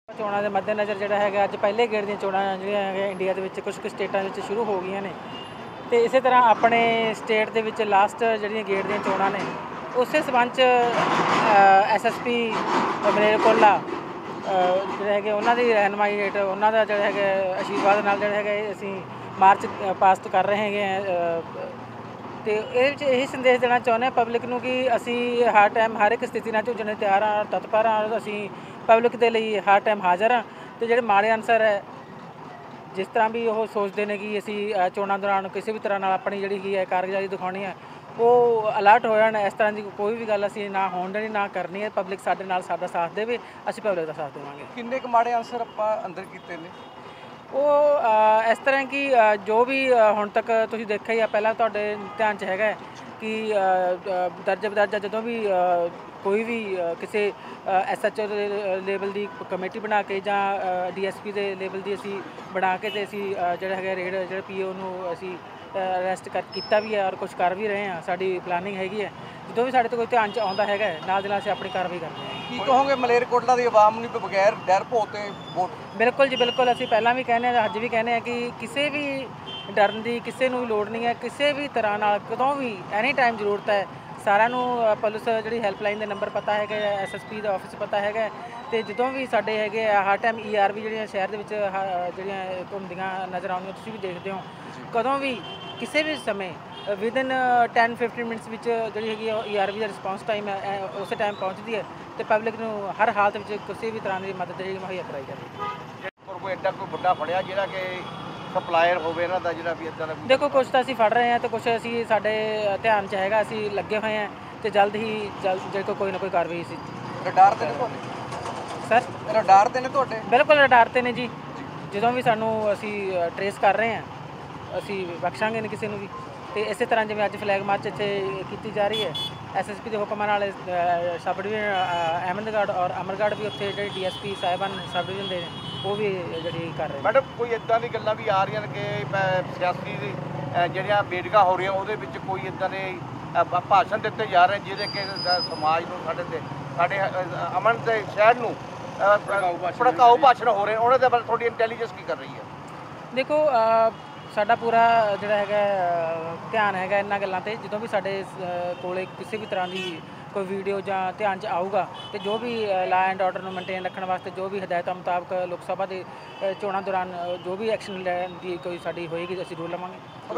ਚੋਣਾਂ ਦੇ ਮੱਦੇਨਜ਼ਰ ਜਿਹੜਾ ਹੈਗਾ ਅੱਜ ਪਹਿਲੇ ਗੇੜ ਦੀਆਂ ਚੋਣਾਂ ਜਿਹੜੀਆਂ ਹੈਗੀਆਂ ਇੰਡੀਆ ਦੇ ਵਿੱਚ ਕੁਝ ਸਟੇਟਾਂ ਵਿੱਚ ਸ਼ੁਰੂ ਹੋ ਗਈਆਂ ਨੇ ਤੇ ਇਸੇ ਤਰ੍ਹਾਂ ਆਪਣੇ ਸਟੇਟ ਦੇ ਵਿੱਚ ਲਾਸਟ ਜਿਹੜੀਆਂ ਗੇੜ ਦੀਆਂ ਚੋਣਾਂ ਨੇ ਉਸੇ ਸਬੰਧ 'ਚ ਐਸਐਸਪੀ ਮਲੇਰਕੋਟਲਾ ਜਿਹੜੇ ਹੈਗੇ ਉਹਨਾਂ ਦੀ ਰਹਿਨਮਾਈ ਹੇਠ ਉਹਨਾਂ ਦਾ ਜਿਹੜਾ ਹੈਗਾ ਆਸ਼ੀਰਵਾਦ ਨਾਲ ਜਿਹੜਾ ਹੈਗਾ ਅਸੀਂ ਮਾਰਚ ਪਾਸਟ ਕਰ ਰਹੇ ਹੈਗੇ ਤੇ ਇਹ ਵਿੱਚ ਇਹੀ ਸੰਦੇਸ਼ ਦੇਣਾ ਚਾਹੁੰਦੇ ਹਾਂ ਪਬਲਿਕ ਨੂੰ ਕਿ ਅਸੀਂ ਹਰ ਟਾਈਮ ਹਰ ਇੱਕ ਸਥਿਤੀ ਨਾਲ ਝੂਝਣ ਤਿਆਰ ਹਾਂ ਤਤਪਰ ਹਾਂ ਅਸੀਂ ਪਬਲਿਕ ਦੇ ਲਈ ਹਰ ਟਾਈਮ ਹਾਜ਼ਰ ਹਾਂ ਤੇ ਜਿਹੜੇ ਮਾੜੇ ਅਨਸਰ ਹੈ ਜਿਸ ਤਰ੍ਹਾਂ ਵੀ ਉਹ ਸੋਚਦੇ ਨੇ ਕਿ ਅਸੀਂ ਚੋਣਾਂ ਦੌਰਾਨ ਕਿਸੇ ਵੀ ਤਰ੍ਹਾਂ ਨਾਲ ਆਪਣੀ ਜਿਹੜੀ ਕੀ ਹੈ ਕਾਰਗੁਜ਼ਾਰੀ ਦਿਖਾਉਣੀ ਹੈ ਉਹ ਅਲਰਟ ਹੋ ਜਾਣ। ਇਸ ਤਰ੍ਹਾਂ ਦੀ ਕੋਈ ਵੀ ਗੱਲ ਅਸੀਂ ਨਾ ਹੋਣ ਦੇਣੀ ਨਾ ਕਰਨੀ ਹੈ। ਪਬਲਿਕ ਸਾਡੇ ਨਾਲ ਸਾਡਾ ਸਾਥ ਦੇਵੇ, ਅਸੀਂ ਪਬਲਿਕ ਦਾ ਸਾਥ ਦੇਵਾਂਗੇ। ਕਿੰਨੇ ਕੁ ਮਾੜੇ ਅਨਸਰ ਆਪਾਂ ਅੰਦਰ ਕੀਤੇ ਨੇ? ਉਹ ਇਸ ਤਰ੍ਹਾਂ ਕਿ ਜੋ ਵੀ ਹੁਣ ਤੱਕ ਤੁਸੀਂ ਦੇਖਿਆ ਹੀ ਆ ਪਹਿਲਾਂ ਤੁਹਾਡੇ ਧਿਆਨ 'ਚ ਹੈਗਾ ਕਿ ਦਰਜਾ ਬਦਰਜਾ ਜਦੋਂ ਵੀ ਕੋਈ ਵੀ ਕਿਸੇ SHO ਦੇ ਲੈਵਲ ਦੀ ਕਮੇਟੀ ਬਣਾ ਕੇ ਜਾਂ DSP ਦੇ ਲੈਵਲ ਦੀ ਅਸੀਂ ਬਣਾ ਕੇ ਤੇ ਅਸੀਂ ਜਿਹੜਾ ਹੈਗਾ ਰੇਡ ਜਿਹੜਾ PO ਨੂੰ ਅਸੀਂ ਅਰੈਸਟ ਕੀਤਾ ਵੀ ਹੈ ਔਰ ਕੁਝ ਕਰ ਵੀ ਰਹੇ ਹਾਂ। ਸਾਡੀ ਪਲਾਨਿੰਗ ਹੈਗੀ ਹੈ ਜਦੋਂ ਵੀ ਸਾਡੇ ਤੋਂ ਕੋਈ ਧਿਆਨ 'ਚ ਆਉਂਦਾ ਹੈਗਾ ਨਾਲ ਦੀ ਨਾਲ ਅਸੀਂ ਆਪਣੀ ਕਾਰਵਾਈ ਕਰਦੇ ਹਾਂ। ਕੀ ਕਹੋਗੇ ਮਲੇਰਕੋਟਲਾ ਦੀ ਆਵਾਮ ਨੂੰ ਬਗੈਰ ਡਰ ਭੌ ਤੇ ਵੋਟ? ਬਿਲਕੁਲ ਜੀ ਬਿਲਕੁਲ, ਅਸੀਂ ਪਹਿਲਾਂ ਵੀ ਕਹਿੰਦੇ ਹਾਂ ਅੱਜ ਵੀ ਕਹਿੰਦੇ ਹਾਂ ਕਿ ਕਿਸੇ ਵੀ ਡਰਨ ਦੀ ਕਿਸੇ ਨੂੰ ਵੀ ਲੋੜ ਨਹੀਂ ਹੈ। ਕਿਸੇ ਵੀ ਤਰ੍ਹਾਂ ਨਾਲ ਕਦੋਂ ਵੀ ਐਨੀ ਟਾਈਮ ਜ਼ਰੂਰਤ ਹੈ ਸਾਰਿਆਂ ਨੂੰ ਪੁਲਿਸ ਜਿਹੜੀ ਹੈਲਪਲਾਈਨ ਦੇ ਨੰਬਰ ਪਤਾ ਹੈਗਾ SSP ਦਾ ਆਫਿਸ ਪਤਾ ਹੈਗਾ ਤੇ ਜਦੋਂ ਵੀ ਸਾਡੇ ਹੈਗੇ ਹਰ ਟਾਈਮ ERV ਜਿਹੜੀਆਂ ਸ਼ਹਿਰ ਦੇ ਵਿੱਚ ਜਿਹੜੀਆਂ ਘੁੰਮਦੀਆਂ ਨਜ਼ਰ ਆਉਂਦੀਆਂ ਤੁਸੀਂ ਵੀ ਦੇਖਦੇ ਹੋ ਕਦੋਂ ਵੀ ਕਿਸੇ ਵੀ ਸਮੇਂ ਵਿਦਨ 10-15 ਮਿੰਟਸ ਵਿੱਚ ਜਿਹੜੀ ਹੈਗੀ ERV ਦਾ ਰਿਸਪੌਂਸ ਟਾਈਮ ਹੈ ਉਸੇ ਟਾਈਮ ਪਹੁੰਚਦੀ ਹੈ ਤੇ ਪਬਲਿਕ ਨੂੰ ਹਰ ਹਾਲਤ ਵਿੱਚ ਕਿਸੇ ਵੀ ਤਰ੍ਹਾਂ ਦੀ ਮਦਦ ਜਿਹੜੀ ਮੁਹੱਈਆ ਕਰਾਈ ਜਾਂਦੀ ਹੈ। ਕੋਈ ਐਡਾ ਕੋਈ ਵੱਡਾ ਫੜਿਆ ਜਿਹੜਾ ਕਿ ਸਪਲਾਇਰ ਹੋਵੇ ਇਹਨਾਂ ਦਾ ਜਿਹੜਾ ਵੀ ਇੱਦਾਂ ਦਾ? ਦੇਖੋ ਕੁਛ ਤਾਂ ਅਸੀਂ ਫੜ ਰਹੇ ਹਾਂ ਤੇ ਕੁਛ ਅਸੀਂ ਸਾਡੇ ਧਿਆਨ 'ਚ ਹੈਗਾ ਅਸੀਂ ਲੱਗੇ ਹੋਏ ਹਾਂ ਤੇ ਜਲਦ ਹੀ ਜੇ ਕੋਈ ਨਾ ਕੋਈ ਕਾਰਵਾਈ ਸੀ। ਰਡਾਰ ਤੇ ਨੇ ਤੁਹਾਡੇ? ਸਰ ਰਡਾਰ ਤੇ ਨੇ ਤੁਹਾਡੇ? ਬਿਲਕੁਲ ਰਡਾਰ ਤੇ ਨੇ ਜੀ। ਜਦੋਂ ਵੀ ਸਾਨੂੰ ਅਸੀਂ ਟਰੇਸ ਕਰ ਰਹੇ ਹਾਂ ਅਸੀਂ ਬਖਸ਼ਾਂਗੇ ਨਹੀਂ ਕਿਸੇ ਨੂੰ ਵੀ। ਤੇ ਇਸੇ ਤਰ੍ਹਾਂ ਜਿਵੇਂ ਅੱਜ ਫਲੈਗ ਮਾਰਚ ਇੱਥੇ ਕੀਤੀ ਜਾ ਰਹੀ ਹੈ SSP ਦੇ ਹੁਕਮਾਂ ਨਾਲ ਸਬ ਡਿਵੀਜ਼ਨ ਅਹਿਮਦਗੜ੍ਹ ਔਰ ਅਮਰਗੜ੍ਹ ਵੀ ਉੱਥੇ ਜਿਹੜੇ DSP ਸਾਹਿਬਾਨ ਸਬ ਡਿਵੀਜ਼ਨ ਦੇ ਉਹ ਵੀ ਜਿਹੜੀ ਕਰ ਰਹੇ। ਮੈਡਮ ਕੋਈ ਇੱਦਾਂ ਦੀ ਗੱਲਾਂ ਵੀ ਆ ਰਹੀਆਂ ਨੇ ਕਿ ਸਿਆਸੀ ਜਿਹੜੀਆਂ ਬੇਟੀਆਂ ਹੋ ਰਹੀਆਂ ਉਹਦੇ ਵਿੱਚ ਕੋਈ ਇੱਦਾਂ ਦੇ ਭਾਸ਼ਣ ਦਿੱਤੇ ਜਾ ਰਹੇ ਜਿਹਦੇ ਕਿ ਸਮਾਜ ਨੂੰ ਸਾਡੇ ਅਮਨ ਦੇ ਸ਼ਹਿਰ ਨੂੰ ਭੜਕਾਊ ਭਾਸ਼ਣ ਹੋ ਰਹੇ ਉਹਨਾਂ ਦੇ ਬਾਰੇ ਤੁਹਾਡੀ ਇੰਟੈਲੀਜੈਂਸ ਕੀ ਕਰ ਰਹੀ ਹੈ? ਦੇਖੋ ਸਾਡਾ ਪੂਰਾ ਜਿਹੜਾ ਹੈਗਾ ਧਿਆਨ ਹੈਗਾ ਇਹਨਾਂ ਗੱਲਾਂ 'ਤੇ ਜਦੋਂ ਵੀ ਸਾਡੇ ਕੋਲੇ ਕਿਸੇ ਵੀ ਤਰ੍ਹਾਂ ਦੀ ਕੋਈ ਵੀਡੀਓ ਜਾਂ ਧਿਆਨ 'ਚ ਆਊਗਾ ਤੇ ਜੋ ਵੀ ਲਾ ਐਂਡ ਆਰਡਰ ਨੂੰ ਮੇਨਟੇਨ ਰੱਖਣ ਵਾਸਤੇ ਜੋ ਵੀ ਹਦਾਇਤਾਂ ਮੁਤਾਬਕ ਲੋਕ ਸਭਾ ਦੇ ਚੋਣਾਂ ਦੌਰਾਨ ਜੋ ਵੀ ਐਕਸ਼ਨ ਲੈਣ ਦੀ ਕੋਈ ਸਾਡੀ ਹੋਏਗੀ ਅਸੀਂ ਜ਼ਰੂਰ ਲਵਾਂਗੇ।